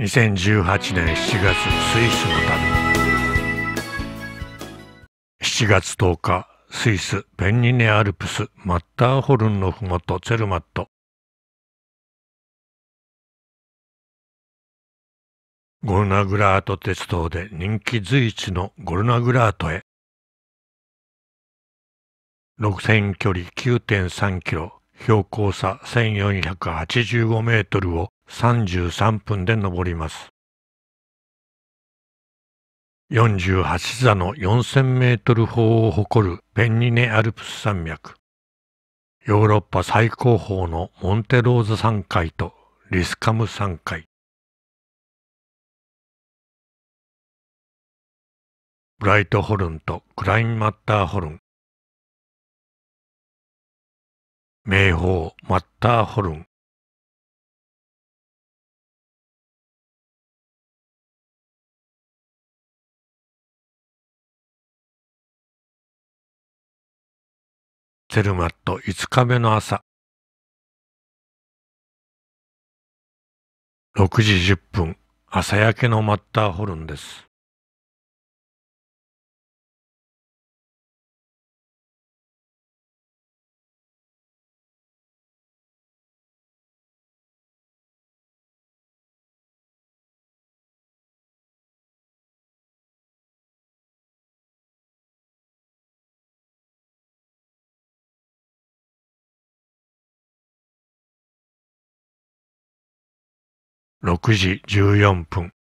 2018年7月スイスの旅。7月10日、スイスペンニネアルプスマッターホルンのふもとツェルマット。ゴルナグラート鉄道で人気随一のゴルナグラートへ。路線距離 9.3 キロ、標高差1485メートルを33分で登ります。48座の4000メートル峰を誇るペンニネアルプス山脈。ヨーロッパ最高峰のモンテローザ山塊とリスカム山塊。ブライトホルンとクラインマッターホルン。名峰マッターホルン。ツェルマット5日目の朝。6時10分、朝焼けのマッターホルンです。6時14分、